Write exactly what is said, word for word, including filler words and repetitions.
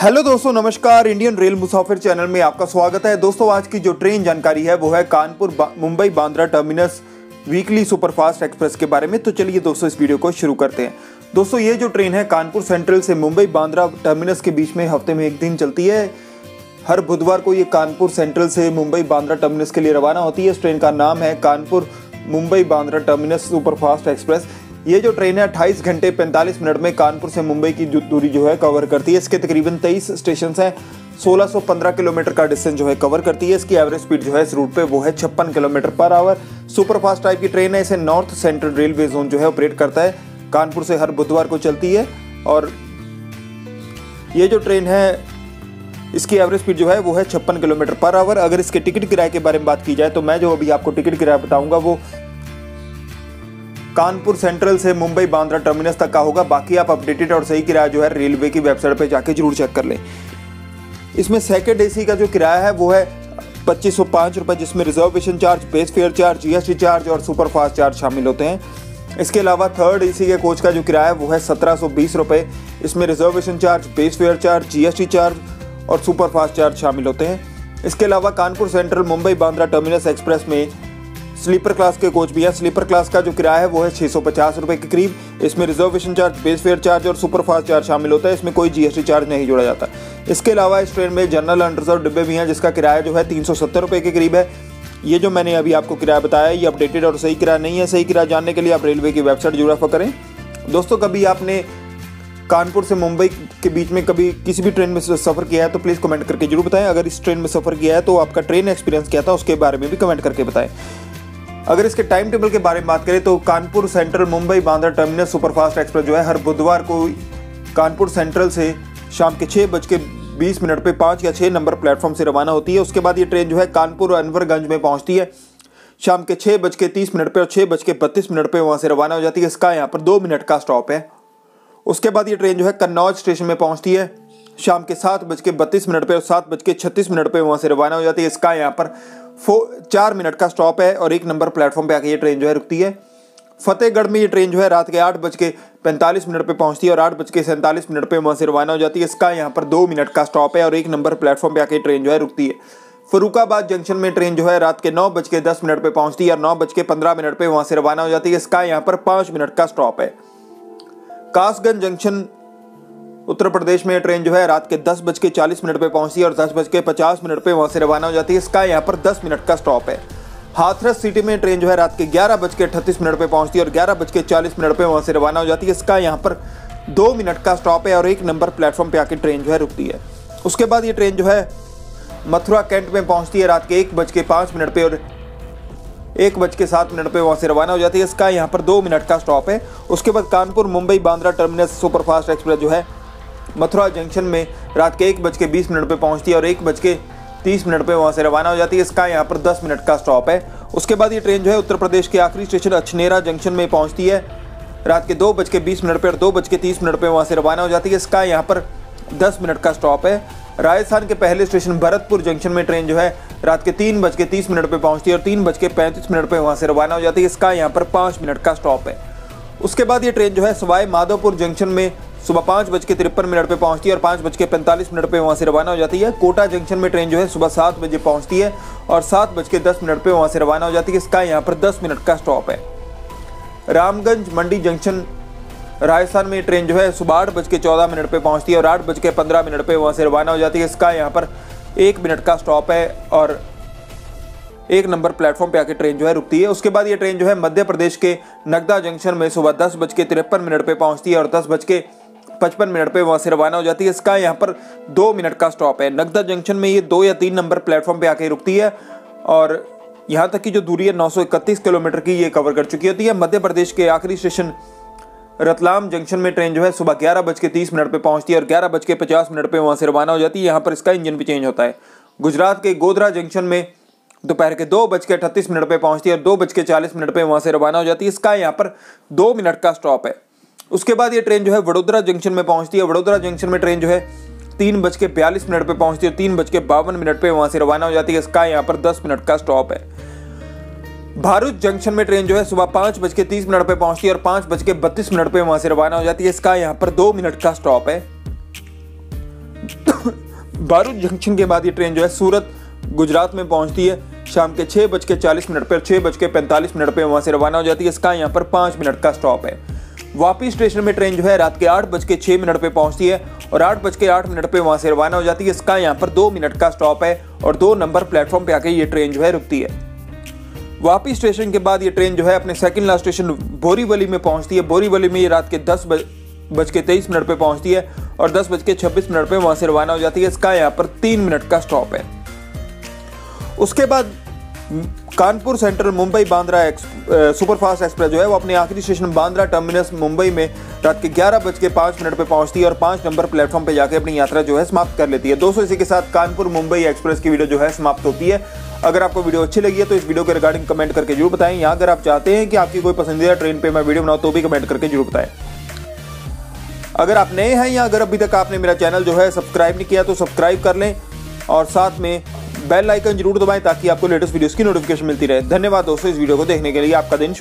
Hello दोस्तों, नमस्कार। Indian rail मुसाफिर channel में आपका स्वागत है। दोस्तों, आज की जो ट्रेन जानकारी है वो है कानपुर बा, Mumbai Bandra terminus weekly superfast express के बारे में। तो चलिए दोस्तों, इस वीडियो को शुरू करते हैं। दोस्तों, ये जो ट्रेन है कानपुर सेंट्रल से मुंबई बांद्रा टर्मिनस के बीच में हफ्ते में एक दिन चलती है। हर बुधवार को ये कानपुर सेंट्रल से मुंबई बांद्रा टर्मिनस के लिए रवाना होती है। इस ट्रेन का नाम है Kanpur Mumbai Bandra terminus superfast express. ये जो ट्रेन है अट्ठाईस घंटे पैंतालीस मिनट में कानपुर से मुंबई की दूरी जो है कवर करती है। इसके तकरीबन तेईस स्टेशन हैं, सोलह सौ पंद्रह किलोमीटर का डिस्टेंस जो है कवर करती है। इसकी एवरेज स्पीड जो है इस रूट पे वो है छप्पन kilometre per hour. Superfast type की ट्रेन है। इसे नॉर्थ सेंट्रल रेलवे जोन जो है ऑपरेट करता है। कानपुर से हर बुधवार को चलती है और ये जो ट्रेन है इसकी एवरेज स्पीड जो है वो है छप्पन किलोमीटर पर आवर। अगर इसके टिकट किराए के बारे में बात की जाए तो मैं जो अभी आपको टिकट किराया बताऊंगा वो कानपुर सेंट्रल से मुंबई बांद्रा टर्मिनस तक का होगा। बाकी आप अपडेटेड और सही किराया जो है रेलवे की वेबसाइट पे जाके जरूर चेक कर लें। इसमें सेकंड एसी का जो किराया है वो है पच्चीस सौ पाँच रुपये, जिसमें reservation charge, base fare charge, GST charge और सुपरफास्ट चार्ज शामिल होते हैं। इसके अलावा थर्ड एसी के कोच का जो किराया है वो है सत्रह सौ बीस रुपये। इसमें reservation charge, base fare charge, GST charge और सुपरफास्ट चार्ज शामिल होते हैं। इसके अलावा Kanpur central Mumbai Bandra terminus express में स्लीपर क्लास के कोच भी है। स्लीपर क्लास का जो किराया है वो है छः सौ पचास रुपये के करीब। इसमें reservation charge, base fare charge और सुपरफास्ट चार्ज शामिल होता है। इसमें कोई जीएसटी चार्ज नहीं जोड़ा जाता। इसके अलावा इस ट्रेन में जनरल अनरिजर्व डिब्बे भी हैं, जिसका किराया जो है तीन सौ सत्तर रुपये के करीब है। ये जो मैंने अभी आपको किराया बताया ये अपडेटेड और सही किराया नहीं है। सही किराया जानने के लिए आप रेलवे की वेबसाइट जरूर रेफर करें। दोस्तों, कभी आपने कानपुर से मुंबई के बीच में कभी किसी भी ट्रेन में सफ़र किया है तो प्लीज़ कमेंट करके जरूर बताएं। अगर इस ट्रेन में सफ़र किया है तो आपका ट्रेन एक्सपीरियंस क्या था उसके बारे में भी कमेंट करके बताएं। अगर इसके टाइम टेबल के बारे में बात करें तो Kanpur central Mumbai Bandra terminus superfast express जो है हर बुधवार को कानपुर सेंट्रल से शाम के छः बज के बीस मिनट पे पाँच या छः नंबर प्लेटफॉर्म से रवाना होती है। उसके बाद ये ट्रेन जो है कानपुर अनवरगंज में पहुंचती है शाम के छः बज के तीस मिनट पर और छः बज के बत्तीस मिनट पर वहाँ से रवाना हो जाती है। इसका यहाँ पर दो मिनट का स्टॉप है। उसके बाद ये ट्रेन जो है कन्नौज स्टेशन में पहुँचती है शाम के सात बज के बत्तीस मिनट पर और सात बज के छत्तीस मिनट पर वहाँ से रवाना हो जाती है। इसका यहाँ पर फो चार मिनट का स्टॉप है और एक नंबर प्लेटफॉर्म पे आके ये ट्रेन जो है रुकती है। फतेहगढ़ में ये ट्रेन जो है रात के आठ बज के पैंतालीस मिनट पे पहुंचती है और आठ बज के सैंतालीस मिनट पे वहाँ से रवाना हो जाती है। इसका यहाँ पर दो मिनट का स्टॉप है और एक नंबर प्लेटफॉर्म पे आके ट्रेन जो है रुकती है। फरुखाबाद जंक्शन में ट्रेन जो है रात के नौ बज के दस मिनट पर पहुँचती है और नौ बज के पंद्रह मिनट पर वहाँ से रवाना हो जाती है। इसका यहाँ पर पाँच मिनट का स्टॉप है। कासगंज जंक्शन उत्तर प्रदेश में ट्रेन जो है रात के दस बज के चालीस मिनट पर पहुंचती है और दस बज के पचास मिनट पर वहाँ से रवाना हो जाती है। इसका यहाँ पर दस मिनट का स्टॉप है। हाथरस सिटी में ट्रेन जो है रात के ग्यारह बज के अट्ठतीस मिनट पर पहुंचती है और ग्यारह बज के चालीस मिनट पर वहाँ से रवाना हो जाती है। इसका यहाँ पर दो मिनट का स्टॉप है और एक नंबर प्लेटफॉर्म पर आके ट्रेन जो है रुकती है। उसके बाद ये ट्रेन जो है मथुरा कैंट में पहुँचती है रात के एक बज के पाँच मिनट पर और एक बज के सात मिनट पे वहाँ से रवाना हो जाती है। इसका यहाँ पर दो मिनट का स्टॉप है। उसके बाद Kanpur Mumbai Bandra terminus superfast express जो है मथुरा जंक्शन में रात के एक बज के बीस मिनट पर पहुँचती है और एक बज के तीस मिनट पर वहाँ से रवाना हो जाती है। इसका यहाँ पर दस मिनट का स्टॉप है। उसके बाद ये ट्रेन जो है उत्तर प्रदेश के आखिरी स्टेशन अछनेरा जंक्शन में पहुँचती है रात के दो बज के बीस मिनट पर और दो बज के तीस मिनट पर वहाँ से रवाना हो जाती है। इसका यहाँ पर दस मिनट का स्टॉप है। राजस्थान के पहले स्टेशन भरतपुर जंक्शन में ट्रेन जो है रात के तीन बज के तीस मिनट पर पहुँचती है और तीन बज के पैंतीस मिनट पर वहाँ से रवाना हो जाती है। इसका यहाँ पर पाँच मिनट का स्टॉप है। उसके बाद ये ट्रेन जो है सवाई माधोपुर जंक्शन में सुबह पाँच बज के तिरपन मिनट पर पहुँचती है और पाँच बज के पैंतालीस मिनट पर वहाँ से रवाना हो जाती है। कोटा जंक्शन में ट्रेन जो है सुबह सात बजे पहुँचती है और सात बज के दस मिनट पर वहाँ से रवाना हो जाती है। इसका यहाँ पर दस मिनट का स्टॉप है। रामगंज मंडी जंक्शन राजस्थान में ट्रेन जो है सुबह आठ बज के चौदह मिनट पर पहुँचती है और आठ बज के पंद्रह मिनट पर वहाँ से रवाना हो जाती है। इसका यहाँ पर एक मिनट का स्टॉप है और एक नंबर प्लेटफॉर्म पे आके ट्रेन जो है रुकती है। उसके बाद ये ट्रेन जो है मध्य प्रदेश के नगदा जंक्शन में सुबह दस बज के तिरपन मिनट पर पहुँचती है और दस बज के पचपन मिनट पर वहाँ से रवाना हो जाती है। इसका यहाँ पर दो मिनट का स्टॉप है। नगदा जंक्शन में ये दो या तीन नंबर प्लेटफॉर्म पे आके रुकती है और यहाँ तक की जो दूरी है नौ सौ इकतीस किलोमीटर की ये कवर कर चुकी होती है। मध्य प्रदेश के आखिरी स्टेशन रतलाम जंक्शन में ट्रेन जो है सुबह ग्यारह बज के तीस मिनट पर पहुँचती है और ग्यारह बज के पचास मिनट पर वहाँ से रवाना हो जाती है। यहाँ पर इसका इंजन भी चेंज होता है। गुजरात के गोधरा जंक्शन में दोपहर के दो बज के अट्ठतीस मिनट पर पहुँचती है और दो बज के चालीस मिनट पर वहाँ से रवाना हो जाती है। इसका यहाँ पर दो मिनट का स्टॉप है। उसके बाद ये ट्रेन जो है वडोदरा जंक्शन में पहुँचती है। वडोदरा जंक्शन में ट्रेन जो है तीन बज के बयालीस मिनट पर पहुँचती है और तीन बज के बावन मिनट पर वहाँ से रवाना हो जाती है। इसका यहाँ पर दस मिनट का स्टॉप है। भारूच जंक्शन में ट्रेन जो है सुबह पाँच बज के तीस मिनट पर पहुंचती है और पाँच बज के बत्तीस मिनट पर वहां से रवाना हो जाती है। इसका यहाँ पर दो मिनट का स्टॉप है। बारूद जंक्शन के बाद ये ट्रेन जो है सूरत गुजरात में पहुंचती है। शाम के छः बज के चालीस मिनट पर छः बज के पैंतालीस मिनट पर वहाँ से रवाना हो जाती है। इसका यहाँ पर पाँच मिनट का स्टॉप है। वापी स्टेशन में ट्रेन जो है रात के आठ बज के छः मिनट पर पहुँचती है और आठ बज के आठ मिनट पर वहाँ से रवाना हो जाती है। इसका यहाँ पर दो मिनट का स्टॉप है और दो नंबर प्लेटफॉर्म पे आके ये ट्रेन जो है रुकती है। वापी स्टेशन के बाद ये ट्रेन जो है अपने सेकंड लास्ट स्टेशन बोरीवली में पहुँचती है। बोरीवली में ये रात के दस बज बज के तेईस मिनट पर पहुँचती है और दस बज के छब्बीस मिनट पर वहाँ से रवाना हो जाती है। इसका यहाँ पर तीन मिनट का स्टॉप है। उसके बाद Kanpur central Mumbai Bandra superfast express जो है वो अपने आखिरी स्टेशन बांद्रा टर्मिनस मुंबई में रात के ग्यारह बज के पाँच मिनट पर पहुंचती है और पाँच नंबर प्लेटफॉर्म पे जाके अपनी यात्रा जो है समाप्त कर लेती है। दोस्तों, इसी के साथ कानपुर मुंबई एक्सप्रेस की वीडियो जो है समाप्त होती है। अगर आपको वीडियो अच्छी लगी है तो इस वीडियो के रिगार्डिंग कमेंट करके जरूर बताएं। या अगर आप चाहते हैं कि आपकी कोई पसंदीदा ट्रेन पर मैं वीडियो बनाऊँ तो भी कमेंट करके जरूर बताएं। अगर आप नए हैं या अगर अभी तक आपने मेरा चैनल जो है सब्सक्राइब नहीं किया तो सब्सक्राइब कर लें और साथ में बेल आइकन जरूर दबाएं ताकि आपको लेटेस्ट वीडियोस की नोटिफिकेशन मिलती रहे। धन्यवाद दोस्तों इस वीडियो को देखने के लिए। आपका दिन